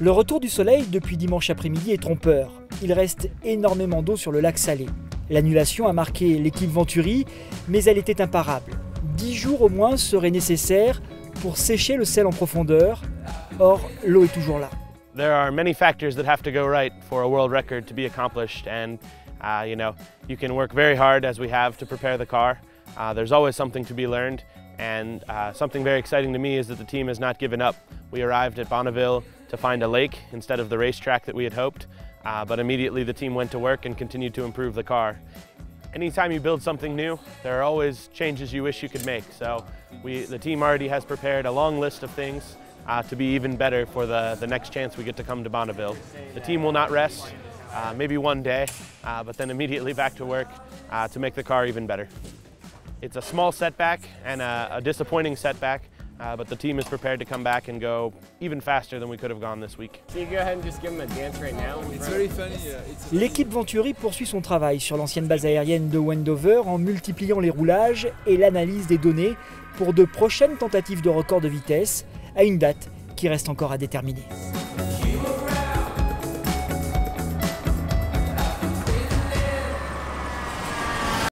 Le retour du soleil depuis dimanche après-midi est trompeur. Il reste énormément d'eau sur le lac Salé. L'annulation a marqué l'équipe Venturi, mais elle était imparable. 10 jours au moins seraient nécessaires pour sécher le sel en profondeur. Or, l'eau est toujours là. There are many factors that have to go right for a world record to be accomplished, and you can work very hard as we have to prepare the car. There's always something to be learned, and something very exciting to me is that the team has not given up. We arrived at Bonneville to find a lake instead of the racetrack that we had hoped, but immediately the team went to work and continued to improve the car. Anytime you build something new, there are always changes you wish you could make. So the team already has prepared a long list of things to be even better for the next chance we get to come to Bonneville. The team will not rest, maybe one day, but then immediately back to work to make the car even better. It's a small setback and a disappointing setback, but the team is prepared to come back and go even faster than we could have gone this week. Can you go ahead and just give them a dance right now? It's very funny. L'équipe Venturi poursuit son travail sur l'ancienne base aérienne de Wendover en multipliant les roulages et l'analyse des données pour de prochaines tentatives de record de vitesse à une date qui reste encore à déterminer.